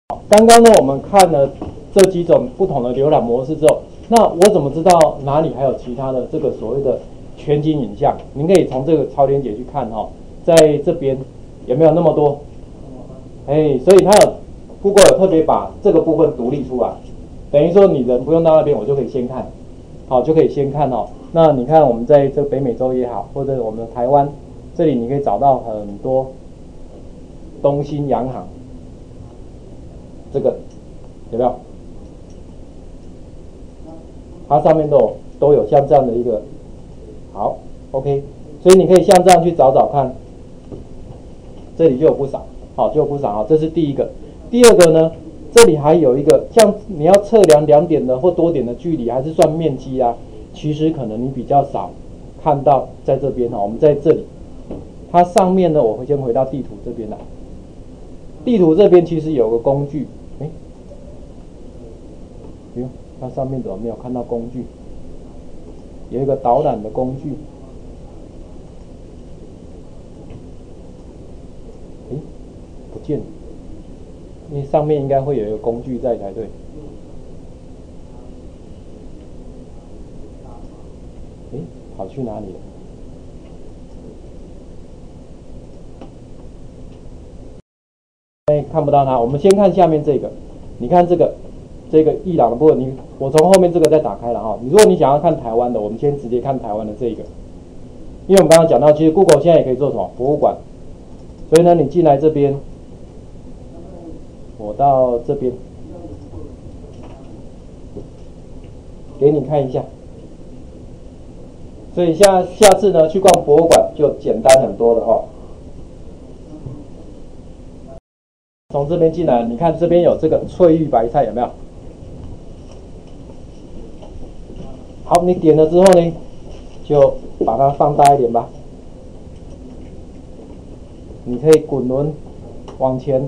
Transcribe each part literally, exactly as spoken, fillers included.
刚刚呢，我们看了这几种不同的浏览模式之后，那我怎么知道哪里还有其他的这个所谓的全景影像？您可以从这个超连结去看哈、哦，在这边有没有那么多？哎，所以它有 Google 有特别把这个部分独立出来，等于说你人不用到那边，我就可以先看，好，就可以先看哦。那你看我们在这个北美洲也好，或者我们的台湾这里，你可以找到很多东兴洋行。 这个有没有？它上面都有都有像这样的一个好 ，OK， 所以你可以像这样去找找看，这里就有不少，好，就有不少啊，这是第一个。第二个呢，这里还有一个，像你要测量两点的或多点的距离，还是算面积啊，其实可能你比较少看到在这边哈。我们在这里，它上面呢，我会先回到地图这边来。地图这边其实有个工具。 哎，哟，它上面怎么没有看到工具？有一个导览的工具。哎，不见了。因为上面应该会有一个工具在才对。哎，跑去哪里了？ 看不到它，我们先看下面这个。你看这个，这个伊朗的部分，你我从后面这个再打开了哈。你如果你想要看台湾的，我们先直接看台湾的这个，因为我们刚刚讲到，其实 Google 现在也可以做什么博物馆，所以呢，你进来这边，我到这边，给你看一下。所以下下次呢去逛博物馆就简单很多了哈。 从这边进来，你看这边有这个翠玉白菜有没有？好，你点了之后呢，就把它放大一点吧。你可以滚轮往前，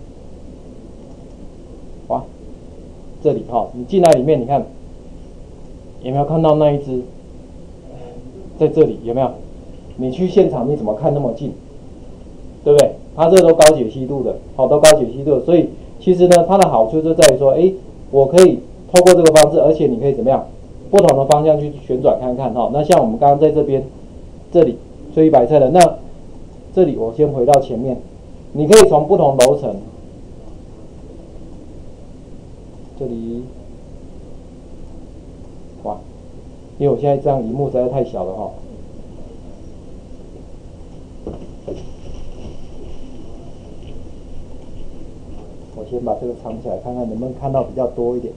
哇，这里哈、哦，你进来里面，你看有没有看到那一只？在这里有没有？你去现场你怎么看那么近？对不对？ 它这个都高解析度的，好，都高解析度的，所以其实呢，它的好处就在于说，哎，我可以透过这个方式，而且你可以怎么样，不同的方向去旋转看看哈。那像我们刚刚在这边，这里翠玉白菜的，那这里我先回到前面，你可以从不同楼层，这里，哇，因为我现在这样屏幕实在太小了哈。 我先把这个藏起来，看看能不能看到比较多一点。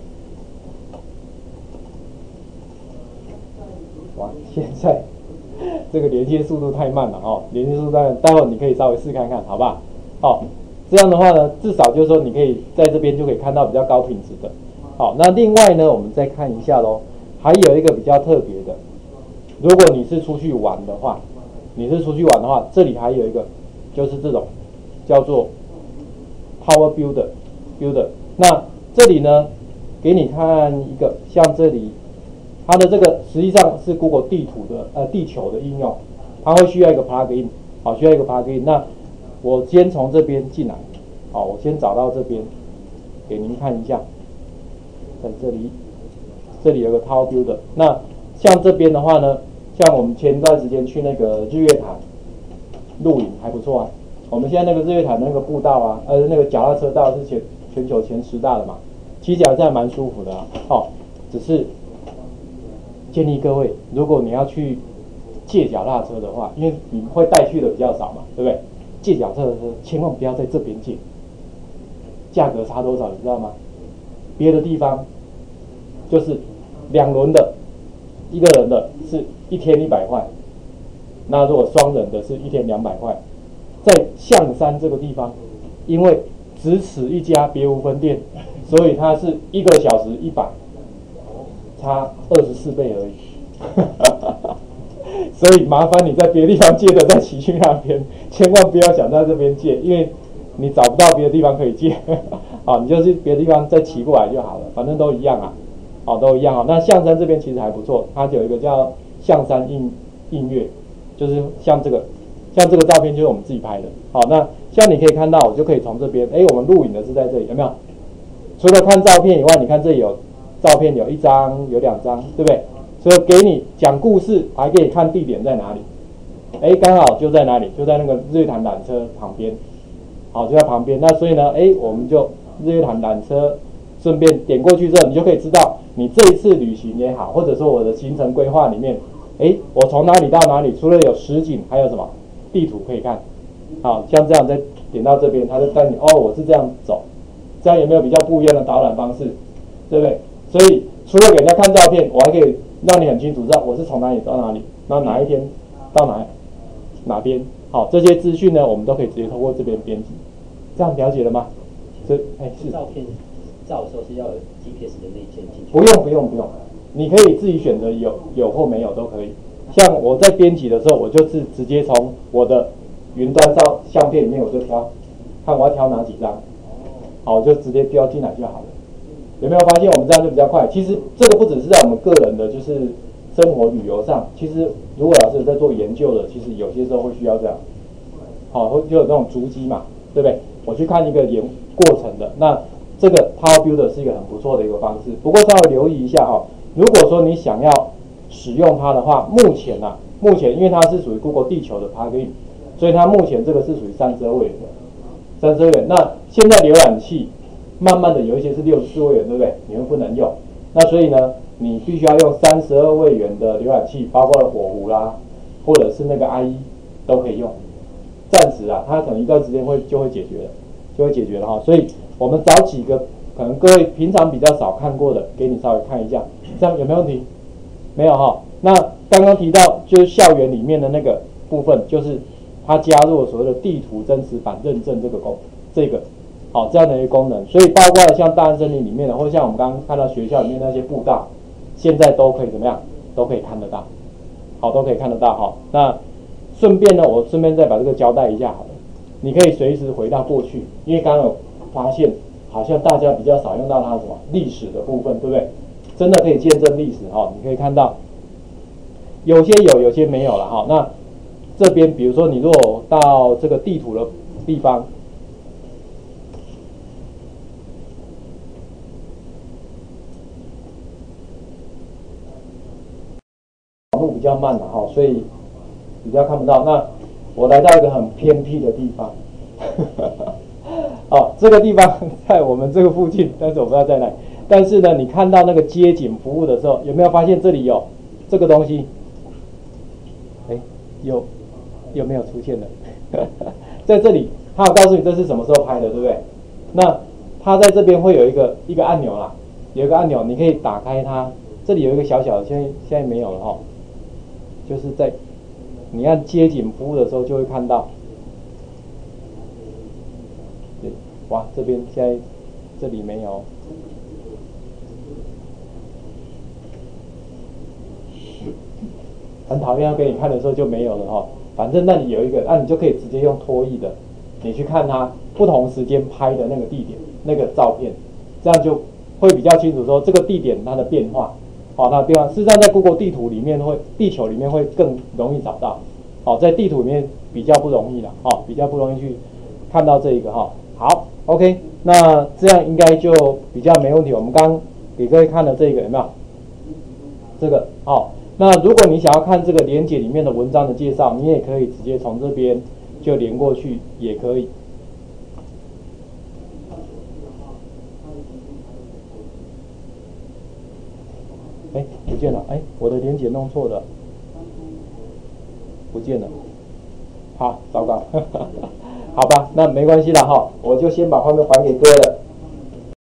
哇，现在这个连接速度太慢了哦，连接速度太慢，待会你可以稍微试看看，好不好？好，这样的话呢，至少就是说你可以在这边就可以看到比较高品质的。好，那另外呢，我们再看一下咯，还有一个比较特别的，如果你是出去玩的话，你是出去玩的话，这里还有一个就是这种叫做 Power Builder Builder， 那这里呢，给你看一个，像这里，它的这个实际上是 Google 地图的呃地球的应用，它会需要一个 plugin， 好，需要一个 plugin。那我先从这边进来，好，我先找到这边，给您看一下，在这里，这里有个 Power Builder。那像这边的话呢，像我们前段时间去那个日月潭露营还不错啊。 我们现在那个日月潭那个步道啊，呃，那个脚踏车道是全全球前十大的嘛，骑起来真的蛮舒服的啊。哦，只是建议各位，如果你要去借脚踏车的话，因为你会带去的比较少嘛，对不对？借脚踏车千万不要在这边借，价格差多少你知道吗？别的地方就是两轮的，一个人的是一天一百块，那如果双人的是一天两百块。 在象山这个地方，因为只此一家，别无分店，所以它是一个小时一百，差二十四倍而已。所以麻烦你在别的地方借的，再骑去那边，千万不要想在这边借，因为你找不到别的地方可以借。好，你就是别的地方再骑过来就好了，反正都一样啊。好，都一样啊。那象山这边其实还不错，它有一个叫象山映映月，就是像这个。 像这个照片就是我们自己拍的，好，那像像你可以看到，我就可以从这边，哎，我们录影的是在这里，有没有？除了看照片以外，你看这里有照片，有一张，有两张，对不对？所以给你讲故事，还可以看地点在哪里。哎，刚好就在哪里？就在那个日月潭缆车旁边，好，就在旁边。那所以呢，哎，我们就日月潭缆车，顺便点过去之后，你就可以知道你这一次旅行也好，或者说我的行程规划里面，哎，我从哪里到哪里，除了有实景，还有什么地图可以看。好，像这样再点到这边，他就带你哦，我是这样走，这样有没有比较不一样的导览方式？对不对？所以除了给人家看照片，我还可以让你很清楚知道我是从哪里到哪里，然后哪一天到哪哪边。好，这些资讯呢，我们都可以直接通过这边编辑。这样了解了吗？这哎是。 照片照的时候是要有 G P S 的内建进去。 不用不用不用，你可以自己选择有有或没有都可以。像我在编辑的时候，我就是直接从我的云端照相片里面我就挑，看我要挑哪几张，好，我就直接标进来就好了。有没有发现我们这样就比较快？其实这个不只是在我们个人的，就是生活旅游上，其实如果老师有在做研究的，其实有些时候会需要这样，好，会就有那种足迹嘛，对不对？我去看一个研过程的，那这个 Power Builder 是一个很不错的一个方式。不过稍微留意一下哈，如果说你想要使用它的话，目前啊，目前因为它是属于 Google 地球的 Plugin， 所以它目前这个是属于三十二位元的，三十二元。那现在浏览器慢慢的有一些是六十四位元，对不对？你们不能用，那所以呢，你必须要用三十二位元的浏览器，包括了火狐啦，或者是那个 I E 都可以用。暂时啊，它可能一段时间会就会解决了，就会解决了哈。所以我们找几个可能各位平常比较少看过的，给你稍微看一下，这样有没有问题？没有哈。那刚刚提到就是校园里面的那个部分，就是它加入了所谓的地图真实版认证这个功这个好这样的一个功能，所以包括了像大安森林里面的，或像我们刚刚看到学校里面那些步道，现在都可以怎么样？都可以看得到，好，都可以看得到哈。那顺便呢，我顺便再把这个交代一下好了，你可以随时回到过去，因为刚刚有发现好像大家比较少用到它什么历史的部分，对不对？真的可以见证历史哈，你可以看到有些有，有些没有了哈。那这边比如说你如果到这个地图的地方，网络比较慢了哈，所以比较看不到。那我来到一个很偏僻的地方，哦，这个地方在我们这个附近，但是我不知道在哪里。但是呢，你看到那个街景服务的时候，有没有发现这里有这个东西？哎，有有没有出现的？在这里，他有告诉你这是什么时候拍的，对不对？那它在这边会有一个一个按钮啦，有一个按钮，你可以打开它。这里有一个小小的，现在现在没有了哈，就是在你按街景服务的时候就会看到。对，哇，这边现在这里没有。很讨厌要给你看的时候就没有了哈，反正那里有一个，那、啊、你就可以直接用拖曳的，你去看它不同时间拍的那个地点、那个照片，这样就会比较清楚说这个地点它的变化，好，它的变化。事实上在 Google 地图里面会，地球里面会更容易找到，好，在地图里面比较不容易了，好，比较不容易去看到这一个哈。好 ，OK， 那这样应该就比较没问题。我们刚给各位看的这个有没有？这个好。那如果你想要看这个连结里面的文章的介绍，你也可以直接从这边就连过去，也可以。哎，不见了，哎，我的连结弄错了，不见了，好，糟糕，好吧，那没关系了哈，我就先把画面还给各位了。